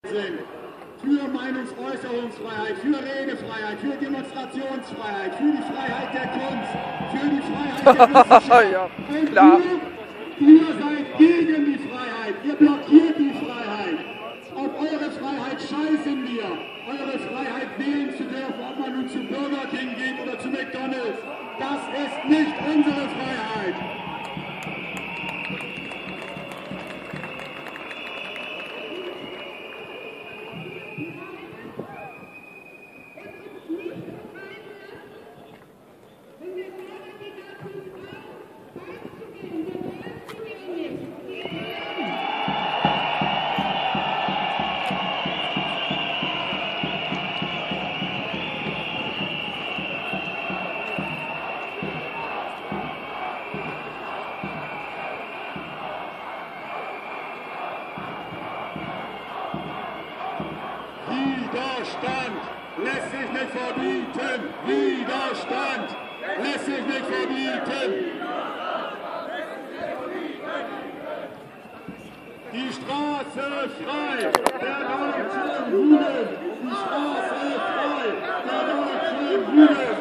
sind. Für Meinungsäußerungsfreiheit, für Redefreiheit, für Demonstrationsfreiheit, für die Freiheit der Kunst, für die Freiheit der Wissenschaft. Ja, und klar. ihr seid gegen die Freiheit, ihr blockiert die Freiheit. Auf eure Freiheit scheißen wir. Eure Freiheit wählen zu dürfen, ob man nun zu Burger King geht oder zu McDonald's. Das ist nicht unsere Freiheit. Widerstand lässt sich nicht verbieten. Widerstand lässt sich nicht verbieten. Die Straße frei, der deutschen Juden. Die Straße frei, der deutschen Juden.